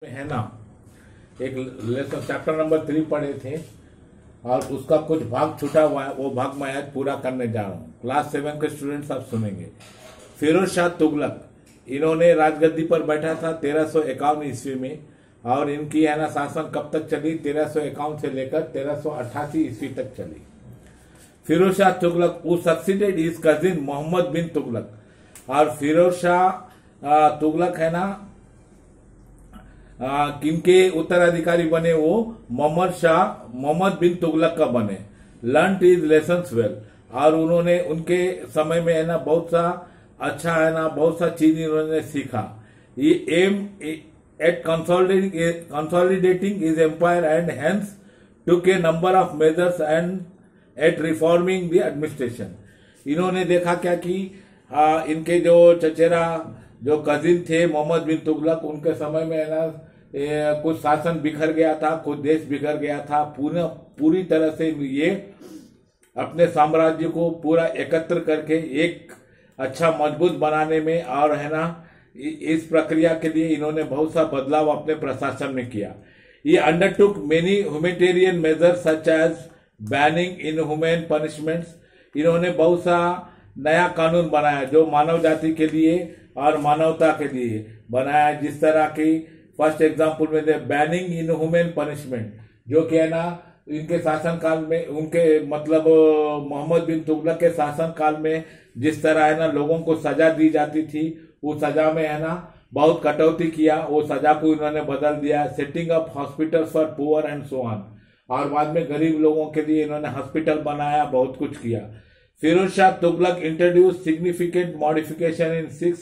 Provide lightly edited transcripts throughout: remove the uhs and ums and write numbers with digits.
है ना। एक लेसन चैप्टर नंबर 3 पढ़े थे और उसका कुछ भाग छूटा हुआ है, वो भाग मैं आज पूरा करने जा रहा हूँ। क्लास 7 के स्टूडेंट्स आप सुनेंगे। फिरोज शाह तुगलक, इन्होंने राजगद्दी पर बैठा था 1351 ईस्वी में और इनकी है ना शासन कब तक चली? 1351 से लेकर 1388 ईस्वी तक चली। Firoz Shah Tughlaq who succeeded his cousin Mohammad बिन तुगलक, और फिरोज शाह तुगलक है ना किनके उत्तराधिकारी बने? वो मोहम्मद बिन तुगलक का बने। लर्नड हिज लेसन्स वेल, और उन्होंने उनके समय में है ना बहुत सा अच्छा है ना बहुत सा चीज इन्होंने सीखा। ये aim at consolidating his empire and hence took a number of measures and at reforming the administration. इन्होंने देखा क्या कि इनके जो चचेरा जो कजिन थे मोहम्मद बिन तुगलक, उनके समय में है ना कुछ शासन बिखर गया था, कुछ देश बिखर गया था। पूरी तरह से ये अपने साम्राज्य को पूरा एकत्र करके एक अच्छा मजबूत बनाने में और है ना इस प्रक्रिया के लिए इन्होंने बहुत सा बदलाव अपने प्रशासन में किया। ये undertook many humanitarian measures such as banning inhuman punishments. इन्होंने बहुत सा नया कानून बनाया जो मानव जाति के लिए और मानवता के लिए बनाया। जिस तरह की फर्स्ट एग्जांपल में दे बैनिंग इनह्यूमन पनिशमेंट, जो कि है ना इनके शासन काल में, उनके मतलब मोहम्मद बिन तुगलक के शासन काल में जिस तरह है ना लोगों को सजा दी जाती थी, उस सजा में है ना बहुत कटौती किया। वो सजा को इन्होंने बदल दिया। Setting up hospital for poor and so on, और बाद में गरीब लोगों के लिए इन्होंने हॉस्पिटल बनाया, बहुत कुछ किया। Firoz Shah Tughlaq introduce significant modification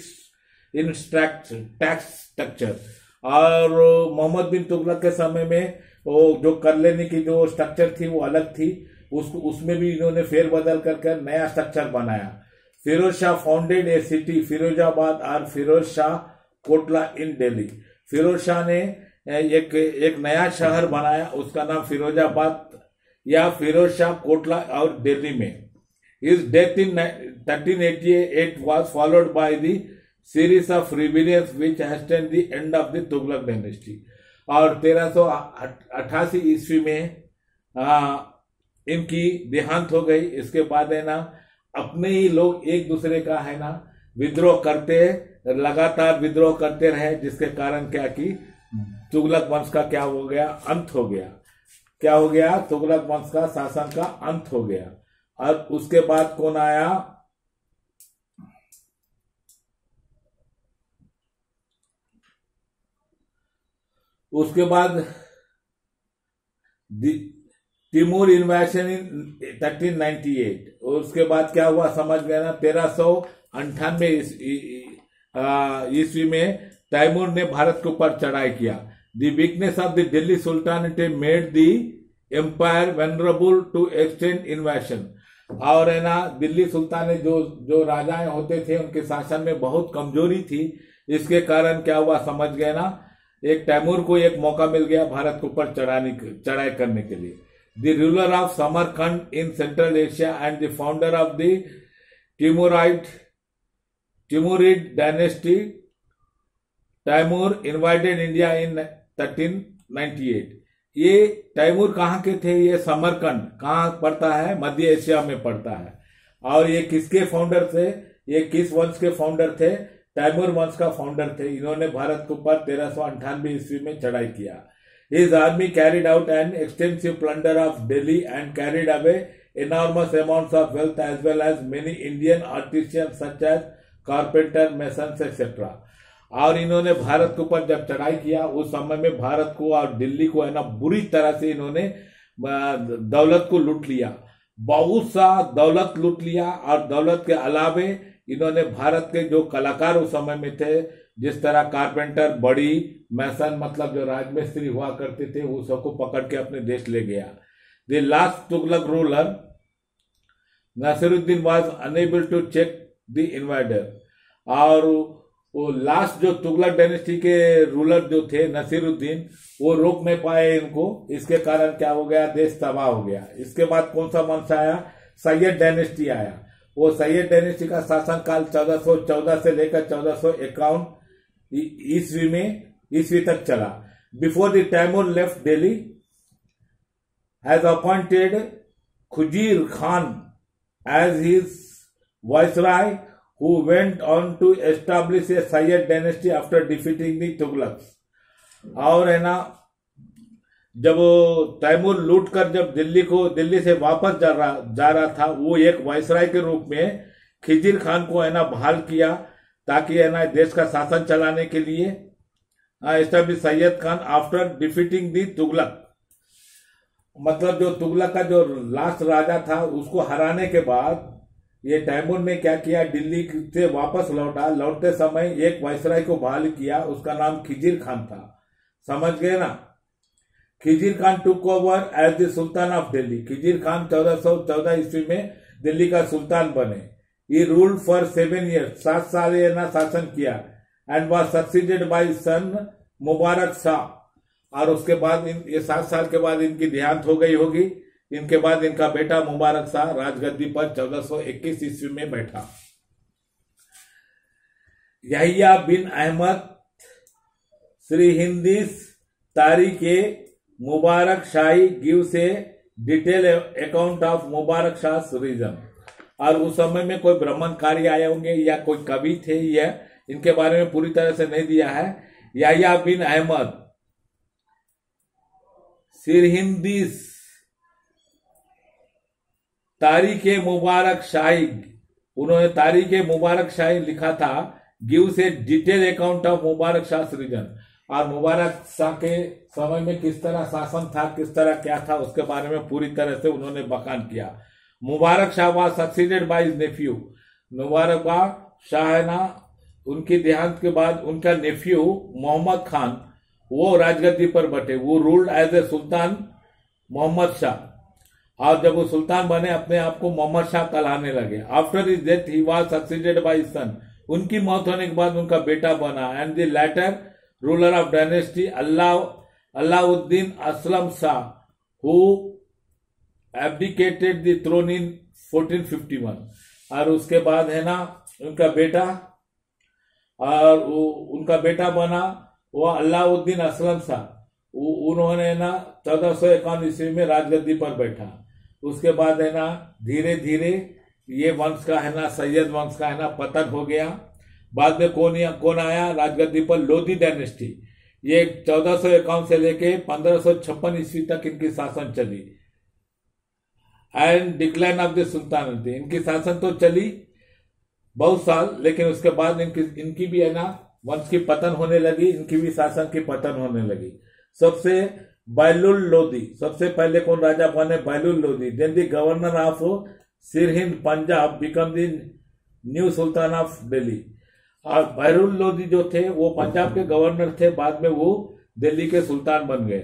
in tax structure, और मोहम्मद बिन तुगलक के समय में वो जो कर लेने की जो स्ट्रक्चर थी वो अलग थी, उसमें भी इन्होंने फेरबदल कर नया स्ट्रक्चर बनाया। Firoz Shah founded a city Firozabad और फिरोज शाह कोटला इन दिल्ली। फिरोज शाह ने एक नया शहर बनाया, उसका नाम फिरोजाबाद या फिरोज शाह कोटला और दिल्ली में। His death in 1388 was followed by the series of rebellions which hastened the end of the Tughlaq dynasty। और 1388 ईस्वी में इनकी देहांत हो गई। इसके बाद है ना अपने ही लोग एक दूसरे का है ना विद्रोह करते, लगातार विद्रोह करते रहे, जिसके कारण क्या कि तुगलक वंश का क्या हो गया? अंत हो गया। क्या हो गया? तुगलक वंश का शासन का अंत हो गया। और उसके बाद कौन आया? उसके बाद तिमूर इन्वेशन इन 1398। उसके बाद क्या हुआ समझ गया ना? 1398 ईस्वी में तैमूर ने भारत के ऊपर चढ़ाई किया। The weakness of the Delhi sultanate made the empire vulnerable to extend invasion. और है ना दिल्ली सुल्तान जो राजाएं होते थे उनके शासन में बहुत कमजोरी थी। इसके कारण क्या हुआ समझ गए ना? एक तैमूर को एक मौका मिल गया भारत के ऊपर चढ़ाई करने के लिए। The ruler of Samarkand in central Asia and the founder of the Timurid dynasty, Timur invited India in 1398। ये तैमूर कहाँ के थे? ये समरकंद कहाँ पड़ता है? मध्य एशिया में पड़ता है। और ये किसके फाउंडर थे? ये किस वंश के फाउंडर थे? तैमूर वंश का फाउंडर थे। इन्होंने भारत के ऊपर 1398 ईस्वी में चढ़ाई किया। His army carried out an extensive plunder of Delhi and carried away enormous amounts of wealth as well as many Indian artisans such as carpenter, masons etc। और इन्होंने भारत के ऊपर जब चढ़ाई किया उस समय में भारत को और दिल्ली को है ना बुरी तरह से इन्होंने दौलत को लूट लिया, बहुत सा दौलत लूट लिया। और दौलत के अलावे इन्होंने भारत के जो कलाकार उस समय में थे, जिस तरह कारपेंटर, बड़ी, मैसन मतलब जो राजमिस्त्री हुआ करते थे, वो सबको पकड़ के अपने देश ले गया। The last Tughlaq ruler Nasiruddin was unable to check the invader. और वो लास्ट जो तुगलक डायनेस्टी के रूलर जो थे नसीरुद्दीन, वो रोक नहीं पाए इनको। इसके कारण क्या हो गया? देश तबाह हो गया। इसके बाद कौन सा वंश आया? सैयद डायनेस्टी आया। वो सैयद डायनेस्टी का शासन काल 1414 से लेकर 1451 ईस्वी तक चला। Before the Timur left Delhi has appointed Khizr Khan as his viceroy who went on to establish a Sayyid dynasty after defeating the Tughlaqs। और है ना, जब तैमूर लूट कर जब दिल्ली से वापस जा रहा था, वो एक वाइसराय के रूप में खिजिर खान को है ना बहाल किया, ताकि है ना देश का शासन चलाने के लिए establish Sayyid Khan after defeating the Tughlaq. मतलब जो तुगलक का जो लास्ट राजा था उसको हराने के बाद ये तैमूर ने क्या किया, दिल्ली से वापस लौटते समय एक वाइसराय को बहाल किया, उसका नाम खिजिर खान था। समझ गए ना। Khizr Khan took over as the sultan of Delhi. Khizr Khan 1414 ईस्वी में दिल्ली का सुल्तान बने। ही रूल्ड फॉर 7 years, 7 साल ये ना शासन किया, and was succeeded by son Mubarak Shah. और उसके बाद ये 7 साल के बाद इनकी देहांत हो गई होगी। इनके बाद इनका बेटा मुबारक शाह राजगद्दी पर 1421 ईस्वी में बैठा। यहिया बिन Ahmad Sirhindi's Tarikh Mubarak Shahi gives a detail account of Mubarak Shah reign. और उस समय में कोई ब्राह्मणकारी आए होंगे या कोई कवि थे, यह इनके बारे में पूरी तरह से नहीं दिया है। यहिया बिन अहमद श्रीहिंदिस तारीख मुबारक शाही, उन्होंने तारीख मुबारक शाही लिखा था, gives a detail account of Mubarak Shah reign. और मुबारक शाह के समय में किस तरह शासन था, किस तरह क्या था, उसके बारे में पूरी तरह से उन्होंने बखान किया। Mubarak Shah was succeeded by his nephew. Mubarak Shah है ना, उनकी देहांत के बाद उनका नेफ्यू मोहम्मद खान वो राजगद्दी पर बैठे। वो ruled as a sultan Muhammad Shah. और जब वो सुल्तान बने अपने आप को मोहम्मद शाह कहलाने लगे। After his death he was succeeded by his son. उनकी मौत होने के बाद उनका बेटा बना। And the latter ruler of dynasty Alauddin Alam Shah who abdicated the throne in 1451। और उसके बाद है ना उनका बेटा बना वो अलाउद्दीन असलम शाह। उन्होंने ना 1451 ईस्वी में राजगद्दी पर बैठा। उसके बाद है ना धीरे धीरे ये वंश का है ना सैयद वंश का है ना पतन हो गया। बाद में कौन आया राजगद्दी पर? लोधी डायनेस्टी। ये 1451 से लेके 1556 ईस्वी तक इनकी शासन चली। And decline of the sultanate, इनकी शासन तो चली बहुत साल, लेकिन उसके बाद इनकी भी है ना वंश की पतन होने लगी, इनकी भी शासन की पतन होने लगी। सबसे बैलुल लोधी, सबसे पहले कौन राजा बने? Bahlul Lodi. Then the governor of Sirhind Punjab become the new sultan of Delhi. और बैलुल लोधी जो थे वो पंजाब के गवर्नर थे, बाद में वो दिल्ली के सुल्तान बन गए।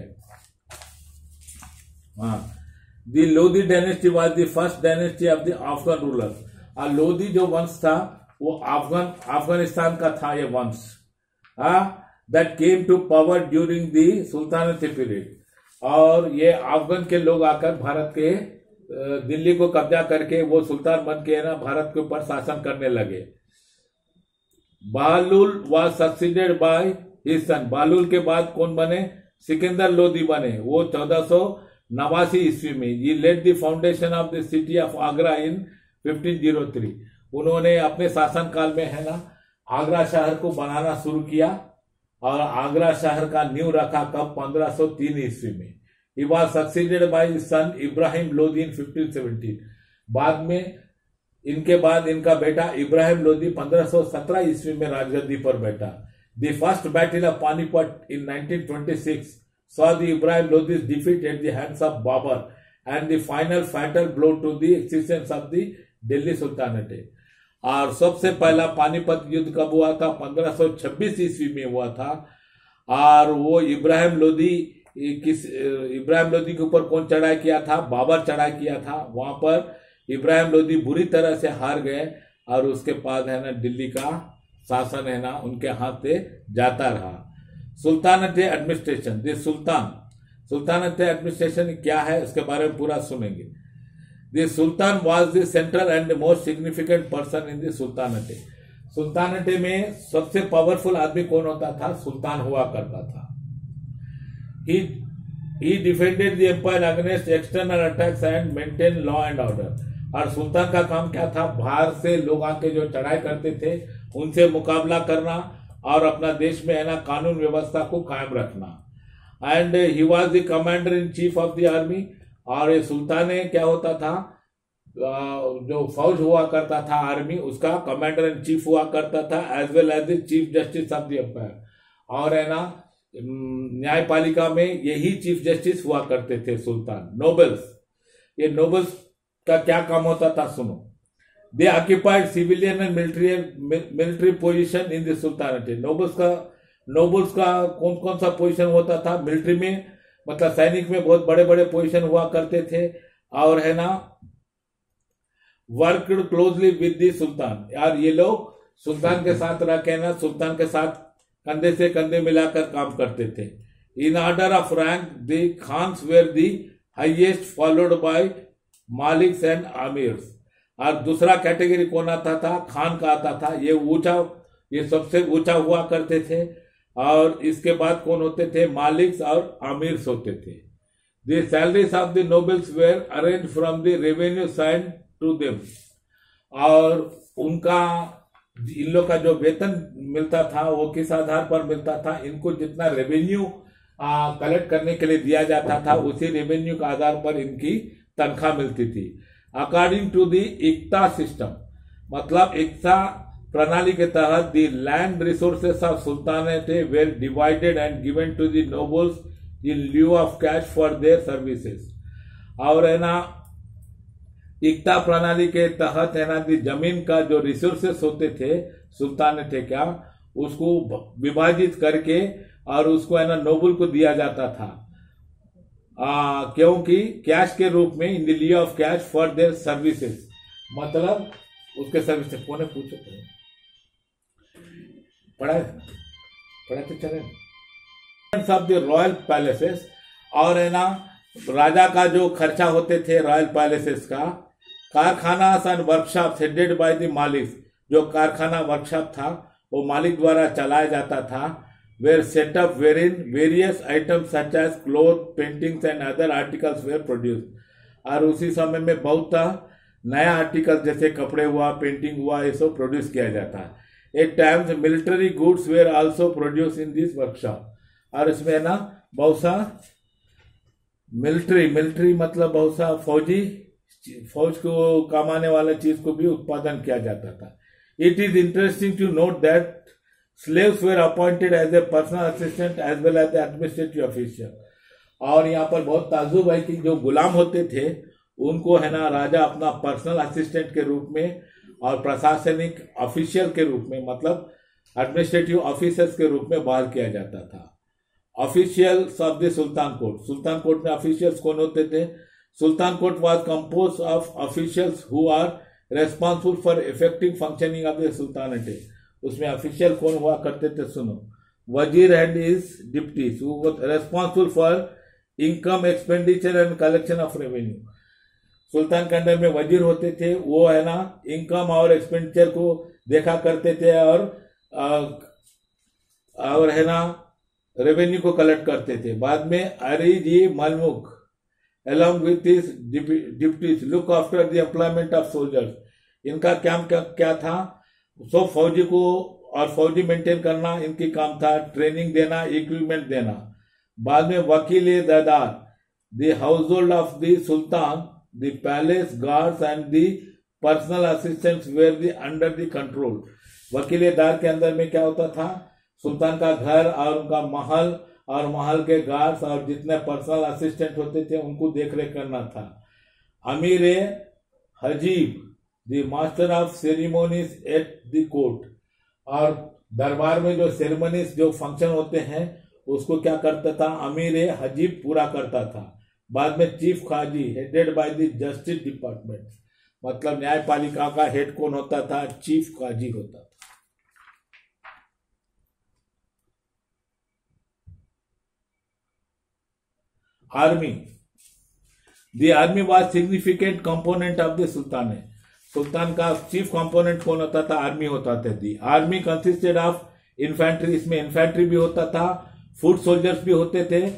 The Lodi dynasty was the first dynasty of the Afghan rulers. और लोधी जो वंश था वो अफगानिस्तान का था ये वंश। That came to power during the sultanate period. और ये अफगान के लोग आकर भारत के दिल्ली को कब्जा करके वो सुल्तान बन के ना भारत के ऊपर शासन करने लगे। Bahlul was succeeded by his son. Bahlul के बाद कौन बने? सिकंदर लोधी बने। वो 1489 ईस्वी में। ये laid the foundation of the city of Agra in 1503। उन्होंने अपने शासन काल में है ना आगरा शहर को बनाना शुरू किया। और आगरा शहर का नींव रखा कब? 1503 ईस्वी में। He was succeeded by his son Ibrahim Lodi in 1517। बाद में इनके बाद इनका बेटा इब्राहिम लोधी 1517 ईस्वी में राजगद्दी पर बैठा। The first battle of Panipat in 1926 saw the Ibrahim Lodi's defeat at the hands of Babur and the final fatal blow to the existence of the Delhi Sultanate। और सबसे पहला पानीपत युद्ध कब हुआ था? 1526 ईस्वी में हुआ था। और वो इब्राहिम लोधी के ऊपर कौन चढ़ाई किया था? बाबर चढ़ाई किया था। वहां पर इब्राहिम लोधी बुरी तरह से हार गए और उसके बाद है ना दिल्ली का शासन है ना उनके हाथ से जाता रहा। Sultanate administration. The sultanate administration क्या है उसके बारे में पूरा सुनेंगे। The sultan was the central and the most significant person in the sultanate. Sultanate में सबसे पावरफुल आदमी कौन होता था? सुल्तान हुआ करता था। he he defended the empire against external attacks and maintained law and order। और सुल्तान का काम क्या था, बाहर से लोग आके जो चढ़ाई करते थे उनसे मुकाबला करना और अपना देश में है ना कानून व्यवस्था को कायम रखना। And he was the commander in chief of the army. और ये सुल्तान क्या होता था, जो फौज हुआ करता था आर्मी, उसका कमांडर इन चीफ हुआ करता था, as well as the chief justice of the empire. और है ना न्यायपालिका में यही चीफ जस्टिस हुआ करते थे सुल्तान। नोबल्स, ये नोबल्स का क्या काम होता था सुनो। They occupied civilian and military position in the sultanate. Nobles का कौन कौन सा पोजीशन होता था मिलिट्री में, मतलब सैनिक में बहुत बड़े बड़े पोजीशन हुआ करते थे। और है ना worked closely with the sultan. यार ये लोग सुल्तान के साथ रह के ना सुल्तान के साथ कंधे से कंधे मिलाकर काम करते थे। In order of rank the khans were the highest, followed by maliks and amirs. और दूसरा कैटेगरी कौन आता था, खान का आता था। ये सबसे ऊंचा हुआ करते थे। और इसके बाद कौन होते थे, मालिक्स और आमिर्स होते थे। The salaries of the nobles were arrange from the revenue sign to them. और उनका इन लोग का जो वेतन मिलता था वो किस आधार पर मिलता था, इनको जितना रेवेन्यू कलेक्ट करने के लिए दिया जाता था उसी रेवेन्यू के आधार पर इनकी तनख्वाह मिलती थी। According to the iqta system, मतलब इक्ता प्रणाली के तहत the land resources of sultanate were divided and given to the nobles in lieu of cash for their services. और है ना इक्ता प्रणाली के तहत है ना जमीन का जो रिसोर्सेस होते थे सुल्तानेट क्या, उसको विभाजित करके और उसको है ना नोबल को दिया जाता था, क्योंकि कैश के रूप में, in the lieu of cash for their services. मतलब उसके सर्विस कौन है पूछो, पढ़ा तो चले सब द रॉयल पैलेसेस। और है ना राजा का जो खर्चा होते थे रॉयल पैलेसेस का, karkhana and workshop headed by the malik. जो कारखाना वर्कशॉप था वो मालिक द्वारा चलाया जाता था। Were setup were in various items such as cloth, paintings and other articles were produce. और उसी समय में बहुत नया आर्टिकल जैसे कपड़े हुआ, पेंटिंग हुआ, ये सब प्रोड्यूस किया जाता है। At times military goods were also produce in this workshop. और इसमें है ना बहुत सा मिलिट्री मतलब बहुत सा फौज को काम आने वाला चीज को भी उत्पादन किया जाता था। It is interesting to note that slaves were appointed as a personal assistant as well as administrative official. और यहाँ पर बहुत ताजुब है कि जो गुलाम होते थे उनको है ना राजा अपना पर्सनल असिस्टेंट के रूप में और प्रशासनिक ऑफिशियल के रूप में, मतलब एडमिनिस्ट्रेटिव ऑफिसर्स के रूप में बहाल किया जाता था। Officials of the sultan court. Sultan court में ऑफिशियल्स कौन होते थे? Sultan court was compose of officials who are responsible for effective functioning of the sultanate. उसमें ऑफिशियल कौन हुआ करते थे सुनो, wazir and his deputies who were responsible for income, expenditure and collection of revenue. सुल्तान के अंडर में वजीर होते थे, वो है ना इनकम और एक्सपेंडिचर को देखा करते थे और है ना रेवेन्यू को कलेक्ट करते थे। बाद में अरीजी मलमुक along with his deputies look after the employment of soldiers। इनका क्या था, सब फौजी को और फौजी मेंटेन करना इनकी काम था, ट्रेनिंग देना, इक्विपमेंट देना। बाद में wakil dar, the household of the sultan, the palace guards and the personal assistants were the under the control. Wakildar के अंदर में क्या होता था, सुल्तान का घर और उनका महल और महल के गार्ड्स और जितने पर्सनल असिस्टेंट होते थे उनको देखरेख करना था। Amir hajib, the master of ceremonies at the court. और दरबार में जो सेरेमनीज जो फंक्शन होते हैं उसको क्या करता था, अमीर हजीब पूरा करता था। बाद में chief qazi headed by the justice department, मतलब न्यायपालिका का हेड कौन होता था, चीफ काजी होता था। Army, the army was significant component of the sultan. सुल्तान का चीफ कंपोनेंट कौन होता था, आर्मी होता था। The army consisted of infantry, इसमें इन्फेंट्री भी होता था, फुट सोल्जर्स भी होते थे,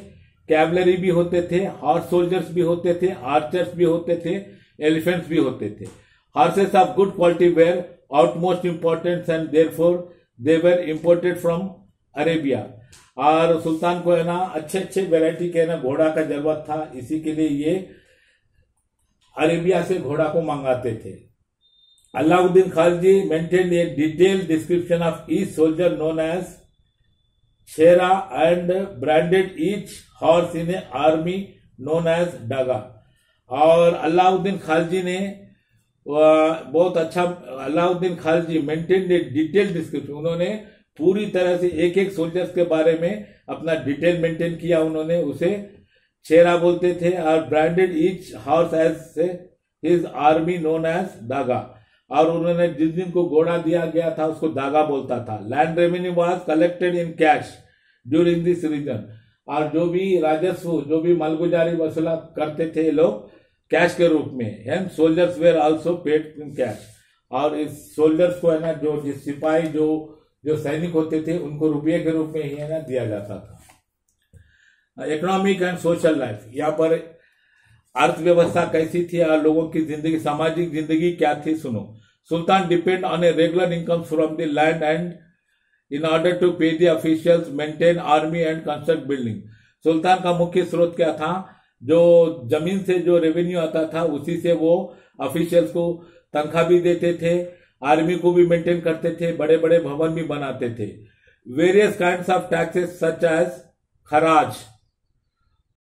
कैवलरी भी होते थे, हॉर्स सोल्जर्स भी होते थे, आर्चर्स भी होते थे, एलिफेंट्स भी होते थे। Horses of good quality were outmost importance and therefore they were imported from Arabia. और सुल्तान को है ना अच्छे अच्छे वेराइटी के ना घोड़ा का जरूरत था, इसी के लिए ये अरेबिया से घोड़ा को मंगाते थे। Alauddin Khalji maintained a detailed description of each soldier known as shera and branded each horse in a army known as dagh. और अलाउद्दीन खालजी ने बहुत अच्छा, Alauddin Khalji maintained a detailed description, उन्होंने पूरी तरह से एक एक सोल्जर्स के बारे में अपना डिटेल मेंटेन किया। उन्होंने उसे शेरा बोलते थे और branded each horse as his army known as dagh. और उन्होंने जिस दिन को घोड़ा दिया गया था उसको दागा बोलता था। Land revenue was collected in cash during this reign. और जो भी राजस्व, जो भी मालगुजारी वसूला करते थे लोग कैश के रूप में, and soldiers were also paid in cash. और इस सोल्जर्स को है ना, जो सिपाही जो सैनिक होते थे उनको रुपये के रूप में ही है ना दिया जाता था। इकोनॉमिक एंड सोशल लाइफ, यहाँ पर अर्थव्यवस्था कैसी थी और लोगों की जिंदगी, सामाजिक जिंदगी क्या थी, सुनो। Sultan depend on a regular income from the land and in order to pay the officials, maintain army and construct building. सुल्तान का मुख्य स्रोत क्या था? जो जमीन से जो रेवेन्यू आता था उसी से वो ऑफिशियल्स को तनख्वाह भी देते थे, आर्मी को भी मेंटेन करते थे, बड़े बड़े भवन भी बनाते थे। Various kinds of taxes such as खराज,